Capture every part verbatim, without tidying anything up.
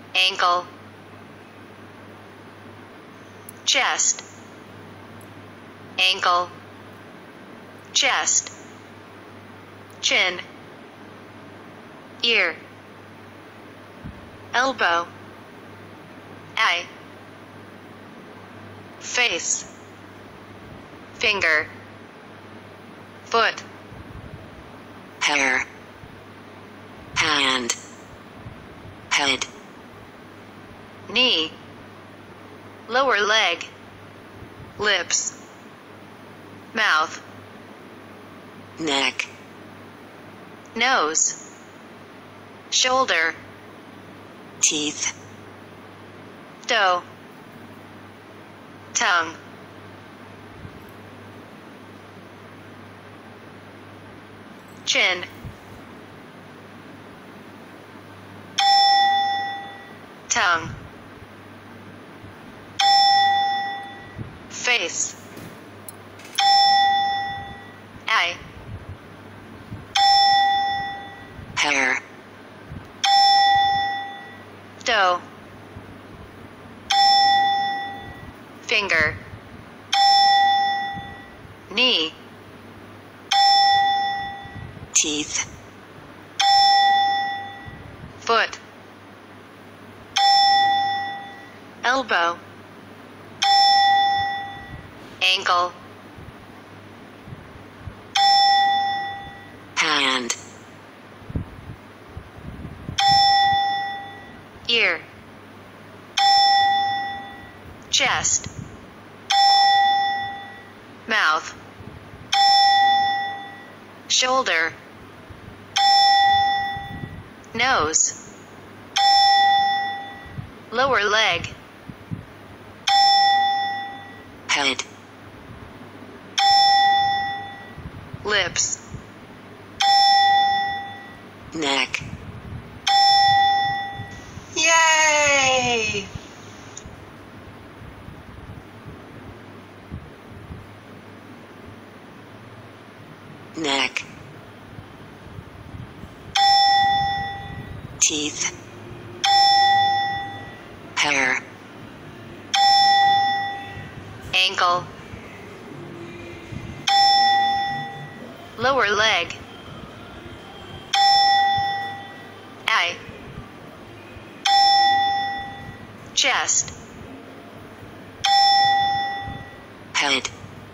ankle, chest, ankle, chest, chin, ear, elbow, eye, face, finger, foot, hair, hand, head, knee, lower leg, lips, mouth, neck, nose, shoulder, teeth, toe, tongue, chin, tongue, face, eye, hair, toe, finger, knee, teeth, foot, elbow, ankle, hand, ear, chest, mouth, shoulder, nose, lower leg, head, lips, neck, yay! neck, teeth, hair, Ankle, lower leg, eye, chest, head,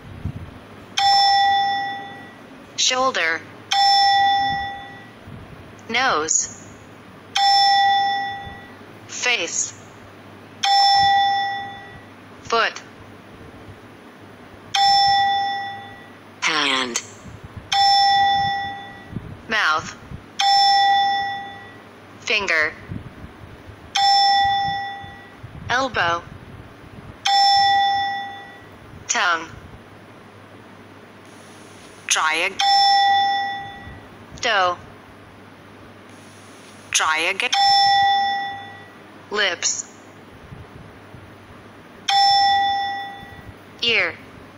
shoulder, nose, face, foot, hand, mouth, finger, elbow, tongue, try again, toe, try again, lips, ear,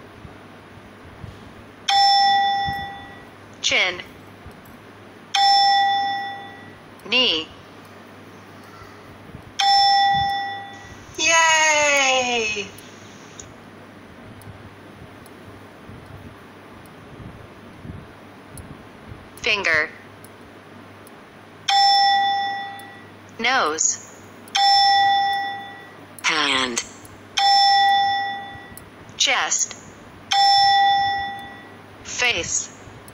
chin, knee. Yay! Finger, nose, hand, chest, face,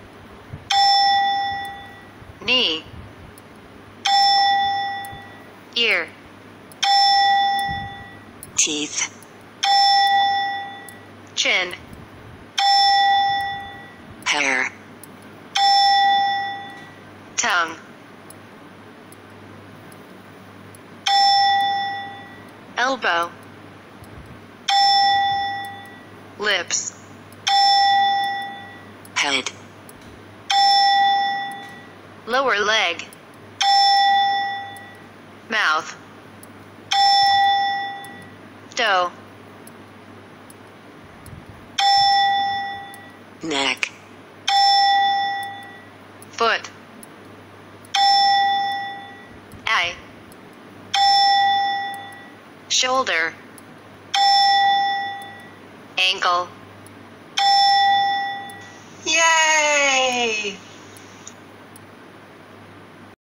knee, ear, teeth, chin, hair, tongue, elbow, lips, head, lower leg, mouth, toe, neck, foot, eye, shoulder, ankle, Yay!